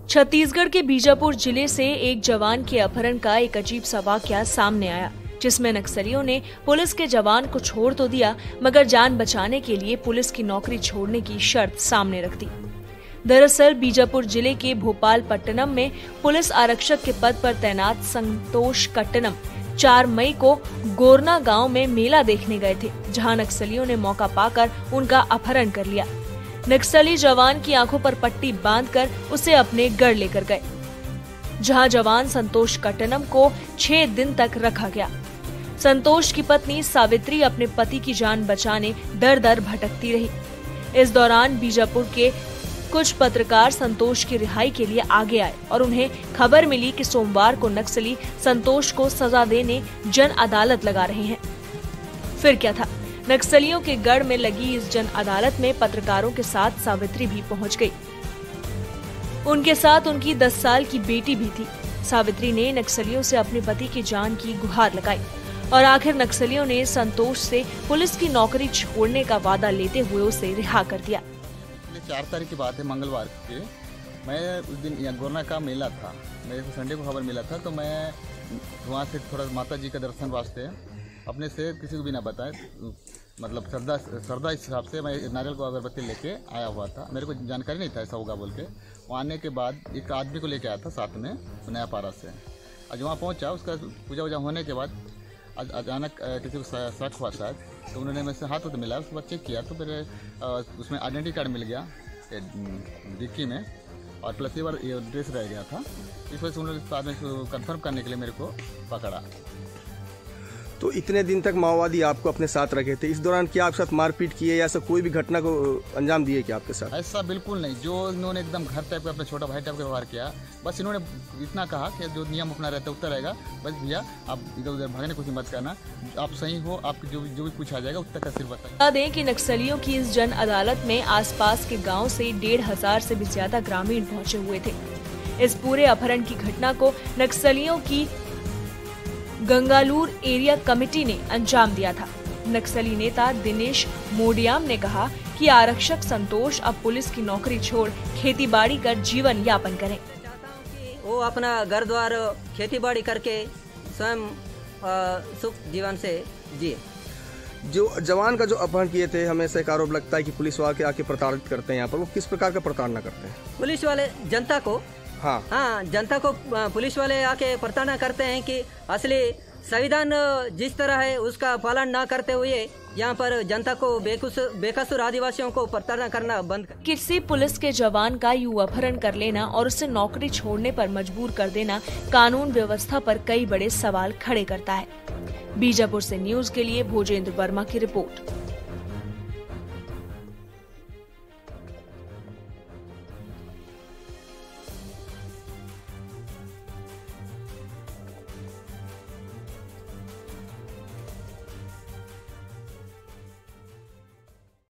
छत्तीसगढ़ के बीजापुर जिले से एक जवान के अपहरण का एक अजीब सा वाकया सामने आया, जिसमें नक्सलियों ने पुलिस के जवान को छोड़ तो दिया, मगर जान बचाने के लिए पुलिस की नौकरी छोड़ने की शर्त सामने रख दी। दरअसल बीजापुर जिले के भोपालपट्टनम में पुलिस आरक्षक के पद पर तैनात संतोष कट्टनम 4 मई को गोरना गांव में मेला देखने गए थे, जहां नक्सलियों ने मौका पाकर उनका अपहरण कर लिया। नक्सली जवान की आंखों पर पट्टी बांधकर उसे अपने गढ़ लेकर गए, जहां जवान संतोष कट्टनम को 6 दिन तक रखा गया। संतोष की पत्नी सावित्री अपने पति की जान बचाने दर दर भटकती रही। इस दौरान बीजापुर के कुछ पत्रकार संतोष की रिहाई के लिए आगे आए और उन्हें खबर मिली कि सोमवार को नक्सली संतोष को सजा देने जन अदालत लगा रहे हैं। फिर क्या था, नक्सलियों के गढ़ में लगी इस जन अदालत में पत्रकारों के साथ सावित्री भी पहुंच गई। उनके साथ उनकी 10 साल की बेटी भी थी। सावित्री ने नक्सलियों से अपने पति की जान की गुहार लगाई और आखिर नक्सलियों ने संतोष से पुलिस की नौकरी छोड़ने का वादा लेते हुए उसे रिहा कर दिया। 4 तारीख की बात है, मंगलवार की। मैं उस दिन यहाँ गोरना का मेला था, मेरे को संडे को खबर मिला था, तो मैं वहाँ से थोड़ा माता जी का दर्शन वास्ते अपने से किसी को भी ना बताए, मतलब श्रद्धा इस हिसाब से मैं नारियल को अगरबत्ती लेके आया हुआ था। मेरे को जानकारी नहीं था ऐसा होगा बोल के। वहाँ आने के बाद एक आदमी को लेके आया था साथ में नया पारा से। आज वहाँ पहुँचा, उसका पूजा वूजा होने के बाद अचानक किसी को शक हुआ शायद, तो उन्होंने मेरे से हाथ तो मिला, उसके बाद चेक किया तो फिर उसमें आइडेंटिटी कार्ड मिल गया डिक्की में, और प्लस ये ड्रेस रह गया था। इस वजह से उन्होंने बाद में कंफर्म करने के लिए मेरे को पकड़ा। तो इतने दिन तक माओवादी आपको अपने साथ रखे थे, इस दौरान क्या आपके साथ मारपीट की है या ऐसा कोई भी घटना को अंजाम दिए क्या आपके साथ? ऐसा बिल्कुल नहीं। जो इन्होंने एकदम घर टाइप का अपना छोटा भाई टाइप का व्यवहार किया, बस इन्होंने इतना कहा कि जो नियम अपना रहता है उतना रहेगा, बस भैया आप इधर उधर भागने कुछ मत करना, आप सही हो, आप जो भी पूछा जाएगा उतना का सिर्फ बताइए। बता दें कि नक्सलियों की इस जन अदालत में आसपास के गाँव से 1,500 से भी ज्यादा ग्रामीण पहुँचे हुए थे। इस पूरे अपहरण की घटना को नक्सलियों की गंगालूर एरिया कमेटी ने अंजाम दिया था। नक्सली नेता दिनेश मोडियाम ने कहा कि आरक्षक संतोष अब पुलिस की नौकरी छोड़ खेतीबाड़ी कर जीवन यापन करें। वो अपना घर द्वार खेतीबाड़ी करके स्वयं सुख जीवन से जिए। जो जवान का जो अपहरण किए थे, हमें से एक आरोप लगता है कि पुलिस वाले आके प्रताड़ित करते हैं। यहाँ पर वो किस प्रकार का प्रताड़ना करते हैं? पुलिस वाले जनता को हाँ, जनता को पुलिस वाले आके प्रताड़ना करते हैं कि असली संविधान जिस तरह है उसका पालन न करते हुए यहाँ पर जनता को बेकसूर आदिवासियों को प्रताड़ना करना बंद कर। किसी पुलिस के जवान का यूं अपहरण कर लेना और उसे नौकरी छोड़ने पर मजबूर कर देना कानून व्यवस्था पर कई बड़े सवाल खड़े करता है। बीजापुर से न्यूज के लिए भोजेंद्र वर्मा की रिपोर्ट।